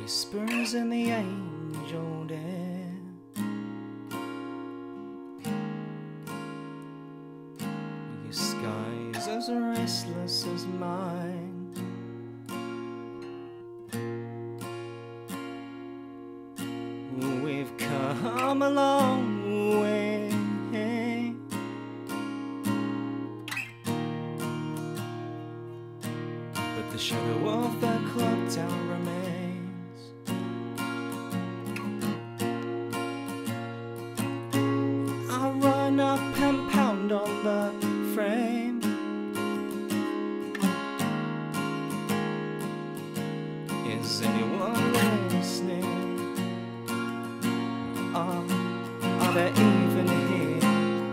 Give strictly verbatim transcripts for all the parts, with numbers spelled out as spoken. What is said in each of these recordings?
whispers in the angel air. Your sky's as restless as mine. We've come a long way, but the shadow of the clock tower remains. I run up and pound on the frame. Is anyone listening? Are, are they even here?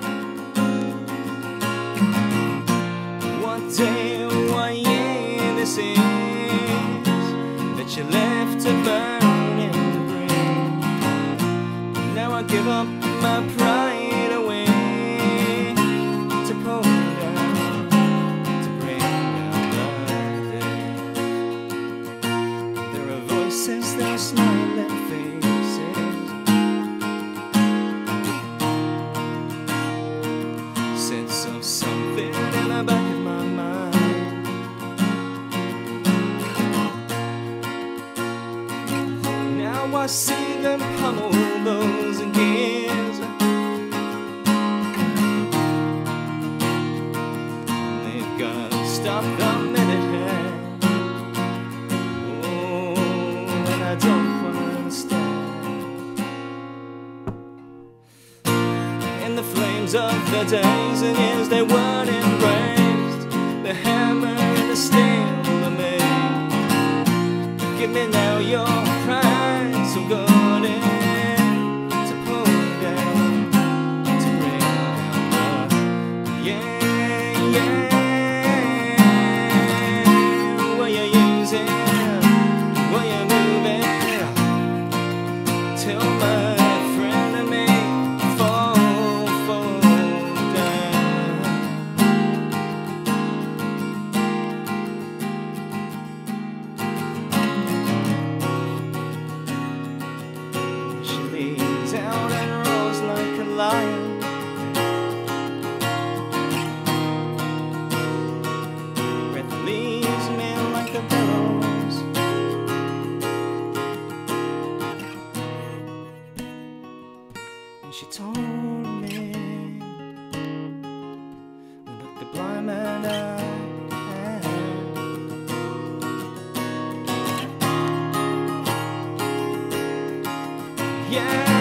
What day, what year this is that you left to burn in the breeze? Now I give up my pride away to pull down, to bring down the day. There are voices, there are smiling faces, sense of something in the back of my mind. Now I see them pummel those gears. They've got to stop the minute hand. Oh, and I don't understand. In the flames of the days and years they weren't embraced, the hammer and the steel were made. Give me now your pride, so good in to pull down, to bring down the yeah, yeah. What you using, what you moving, till my friend and me fall, fall down. She leans out and roars like a lion. Breath leaves me like a bellows. And she told me about the blind man I had. Yeah.